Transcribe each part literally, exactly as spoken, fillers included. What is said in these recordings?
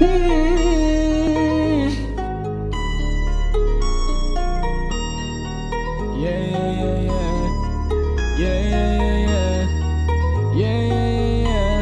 Yeah, yeah, yeah, yeah, yeah, yeah, yeah, yeah,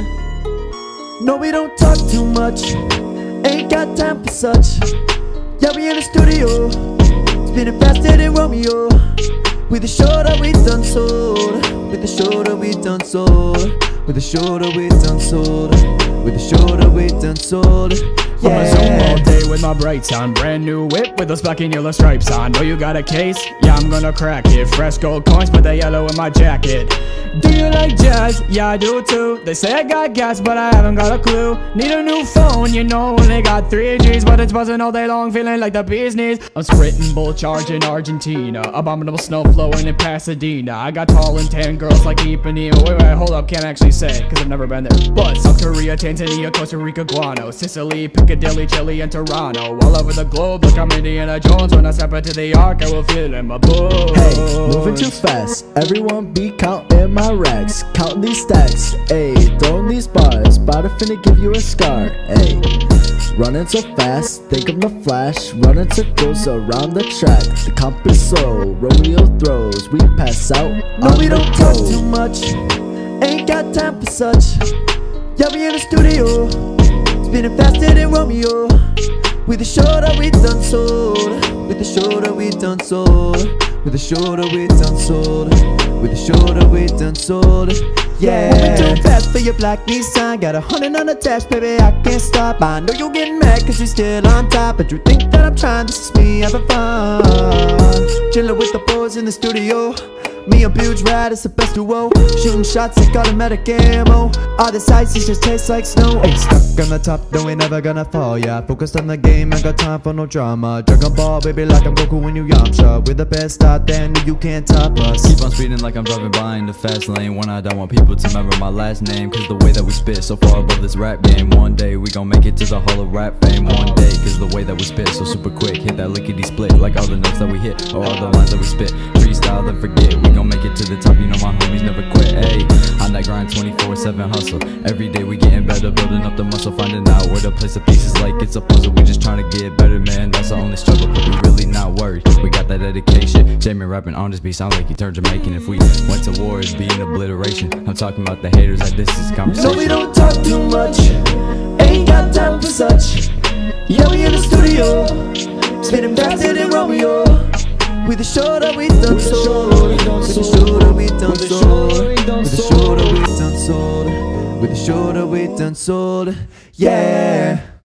yeah. No, we don't talk too much, ain't got time for such. Yeah, we in the studio, spinning faster than Romeo. With the shoulder we done sold, with the shoulder we done sold, with the shoulder we done sold, with the shoulder we done sold. On my Zoom all day with my brights on, brand new whip with those fucking yellow stripes on. Know you got a case? Yeah, I'm gonna crack it. Fresh gold coins, put the yellow in my jacket. Do you like jazz? Yeah, I do too. They say I got gas, but I haven't got a clue. Need a new phone, you know, only got three G's, but it's buzzing all day long, feeling like the bee's knees. I'm sprinting, bull charging Argentina, abominable snow flowing in Pasadena. I got tall and tan girls like Ipanema. Wait, wait, hold up, can't actually say, cause I've never been there. But South Korea, Tanzania, Costa Rica, Guano, Sicily, Piccadilly, Chile, and Toronto. All over the globe, like I'm Indiana Jones. When I step into the ark, I will feel in my boots. Hey, moving too fast, everyone be counting my racks, counting these stacks, ayy, throwing these bars, bout to finna give you a scar, ayy. Running so fast, think I'm the Flash, running circles around the track. The comp is slow, Romeo throws, we pass out. No, we don't talk too much, ain't got time for such. Yeah, we in the studio, spinning faster than Romeo. With the shoulder we done sold, with the shoulder we done sold, with the shoulder we done sold, with the shoulder we done sold. Yeah, moving too fast for your black Nissan, got a hundred on the dash, baby, I can't stop. I know you're getting mad cause you're still on top, but you think that I'm trying, this is me having fun. Chillin' with the boys in the studio, me and Buge Rad is the best duo. Shooting shots like automatic ammo, all this ice just tastes like snow. Ain't stuck on the top, though ain't never gonna fall, yeah. Focused on the game, ain't got time for no drama. Dragon Ball, baby, like I'm Goku when you Yamcha. We're the best out there, no you can't top us. Keep on speeding like I'm driving by in the fast lane. When I don't want people to remember my last name, cause the way that we spit so far above this rap game. One day we gon' make it to the hall of rap fame. One day, cause the way that we spit so super quick. Hit that lickety split, like all the notes that we hit, or all the lines that we spit. Freestyle then forget, we gon' make it to the top, you know my homies never quit, ayy. On that grind, twenty-four seven hustle. Every day we getting better, building up the muscle, finding out where to place the pieces like it's a puzzle. We just trying to get better, man, that's the only struggle. But we really not worried, we got that dedication. Jamie rapping on this beat, sound like he turned Jamaican. If we went to war, it'd be an obliteration. I'm talking about the haters, like this is conversation. No, we don't talk too much, ain't got time for such. Yeah, we in the studio, spinning faster than Romeo. With the shoulder we done sold, with the shoulder we done sold, with the shoulder we done sold, with the shoulder we done sold, yeah.